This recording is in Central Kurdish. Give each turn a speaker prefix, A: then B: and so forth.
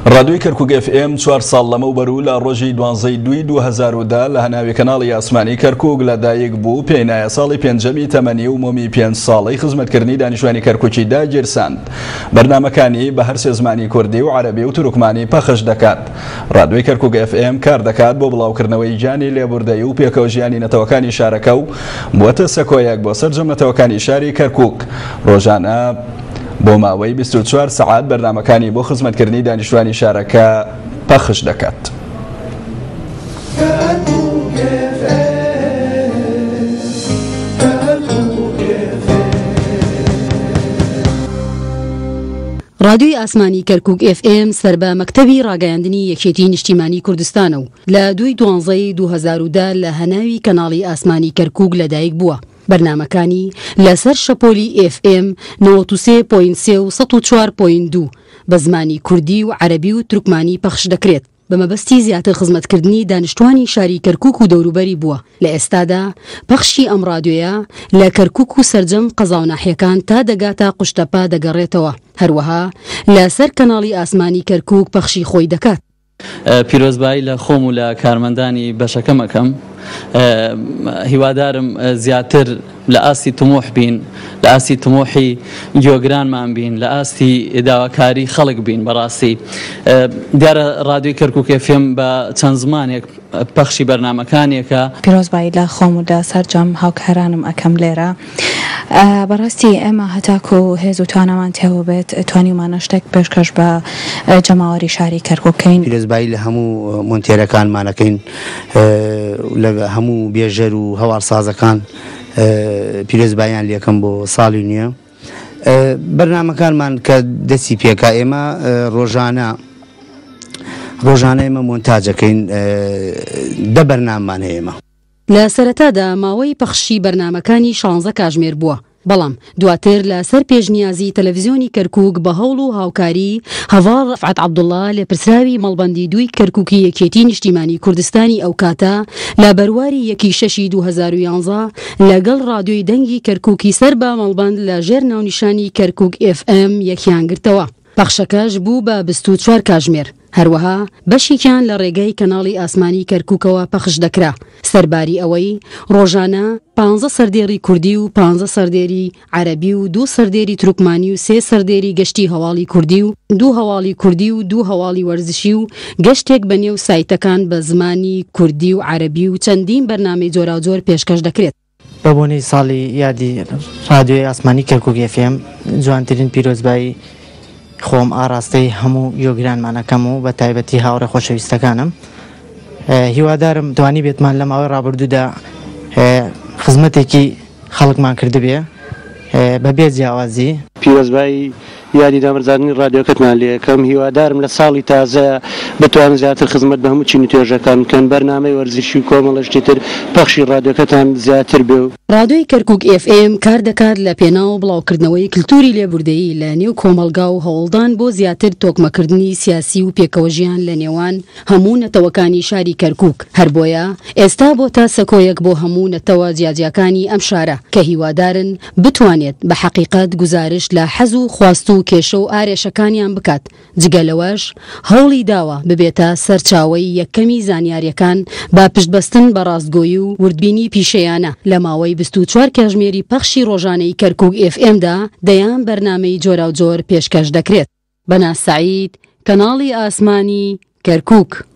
A: ڕادیۆی کەرکووک FM 4 ساڵ لەمەوبەر لە ڕۆژی 12/2010 لە هەناوی کەناڵی ئاسمانی کەرکووک لەدایک بوو پێنایە ساڵی پێنجەمی تەمەنی و مۆمی 5 ساڵەی خزمەتکردنی دانیشتوانی کەرکووکی داگیرساند. بەرنامەکانی بە هەر سێ زمانی کوردی و عەرەبی و تورکمانی پەخش دەکات. ڕادیۆی کەرکووک FM کار دەکات بۆ بڵاوکردنەوەی گیانی لێبوردەیی و پێکەوە ژیانی نەتەوەکانی شارەکە و بووەتە سەکۆیەک بۆ سەرجەم نەتەوەکانی شاری کەرکووک. ڕۆژانە بۆ ماوەی 24 سەعات بەرنامەکانی بۆ خزمەتکردنی دانیشتوانی شارەکە پەخش دەکات.
B: ڕادیۆی ئاسمانی کەرکووک FM سەربە مەکتەبی ڕاگەیاندنی یەکێتی نیشتیمانی کوردستانە و لە 2/12/2010 لە هەناوی کەناڵی ئاسمانی کەرکووک لەدایک بووە. بەرنامەکانی لەسەر شەپۆلی FM 93.3 و 104.2 بە زمانی کوردی و عەرەبی و تورکمانی پەخش دەکرێت. بە مەبەستی زیاتر خزمەتکردنی دانیشتوانی شاری کەرکووک و دەوروبەری بووە. لە ئێستادا پەخشی ئەم ڕادیۆیە لە کەرکووک و سەرجەم قەزاوناحیەکان تا دەگاتە قوشتەپا دەگەڕێتەوە. هەروەها لەسەر کەناڵی ئاسمانی کەرکووک پەخشی خۆی دەکات.
C: پیرۆزبایی لە خۆم و لە کارمەندانی بەشەکەمەکەم هیوادارم زیاتر لە ئاستی تموح بین، لە ئاستی تموحی گیۆگرانمان بین، لە ئاستی داواکاری خەڵک بین. بەڕاستی دیارە ڕادیۆی کەرکووک FM بە چەند زمانێک پەخشی بەرنامەکانێکە.
D: پیرۆزبایی لە خۆم و لە سەرجەم هاوکارانم ئەکەم لێرە. بەڕاستی ئێمە هەتاکو هێز و توانەمان تێوە بێت توانیمانە شتێک پێشکەش بە جەماوەری شاری کەرکووکەین.
E: پیرۆزبایی لە هەموو مۆنتێرەکانمانەکەین، لە هەموو بێژەر و هەوارسازەکان پیرۆزباییان لێکم بۆ ساڵی نوێ. بەرنامەکانمان کە دەستی پێکا ئێمە ڕۆژانە ئێمە مۆنتاجەکەین، دە بەرناممان هەیە ئێمە.
B: لە سەرەتادا ماوەی پەخشی بەرنامەکانی 16 کاتژمێر بووە. بەڵام دواتر لە سەر پێشنیازی تەلەڤیزیۆنی کەرکووک بە هەوڵ و هاوکاری هەڤار ڕەفعەت عەبدوڵڵا لە پرسراوی مەڵبەندی دووی کەرکووکی یەکێتی نیشتیمانی کوردستانی ئەو کاتە لە بەرواری 1/6/2011 لەگەڵ ڕادیۆی دەنگی کەرکووکی سەر بە مەڵبەند لە ژێر ناونیشانی کەرکووک FM یەکیان گرتەوە. پەخشەکەش بوو بە 24 کاتژمێر. هەروەها بەشێکیان لە ڕێگەی کەناڵی ئاسمانی کەرکووکەوە پەخش دەکرا. سەرباری ئەوەی ڕۆژانە 15 سەردێری کوردی و 15 سەردێری عەرەبی و 2 سەردێری تورکمانی و 3 سەردێری گەشتی هەواڵی کوردی و 2 هەواڵی کوردی و 2 هەواڵی وەرزشی و گەشتێک بەنێو سایتەکان بە زمانی کوردی و عەرەبی و چەندین بەرنامەی جۆراوجۆر پێشکەش دەکرێت.
F: بە بۆنەی ساڵی یادی ڕادیۆی ئاسمانی کەرکووک FM جوانترین پیرۆزبایی خۆم ئاراستەی هەموو یۆگرانمانەکەم و بە تایبەتی هاوڕێ خۆشەویستەکانم. هیوادارم توانی بێتمان لە ماوەی ڕابردوودا خزمەتێکی خەڵکمان کردبێ بەبێ جیاوازی.
G: پیرۆزبایی یادی دامەرزانی ڕادیۆکەتمان لێ یەکەم. هیوادارم لە ساڵی تازە بتوانن زیاتر خزمەت بە هەموو چینی توێژەکان بکەن، بەرنامەی وەرزشی و کۆمەڵە شتێتر پەخشی ڕادیۆکەتان زیاتر بێ.
B: ڕادیۆی کەرکووک FM کار دەکات لە پێناو بڵاوکردنەوەی کلتوری لێبوردەیی لە نێو کۆمەلگا و هەوڵدان بۆ زیاتر تۆکمەکردنی سیاسی و پێکەوە ژیان لە نێوان هەموو نەتەوەکانی شاری کەرکووک. هەر بۆیە ئێستا بۆتە سەکۆیەک بۆ هەموو نەتەوە جیاجیەکانی ئەم شارە کە هیوادارن بتوانێت بە حەقیقەت گزارش لە حەز و خواست و کێشە و ئارێشەکانیان بکات. جگەلەوەش هەوڵی داوە ببێتە سەرچاوەی یەکەمی زانیاریەکان با پشتبەستن بە ڕاستگۆیی و وردبینی پیشەیانە. لە ماوەی 24 کاتژمێری پەخشی ڕۆژانەی کەرکووک FMدا دەیان بەرنامەی جۆراوجۆر پێشکەش دەکرێت. بەناز سەعید، کەناڵی ئاسمانی کەرکووک.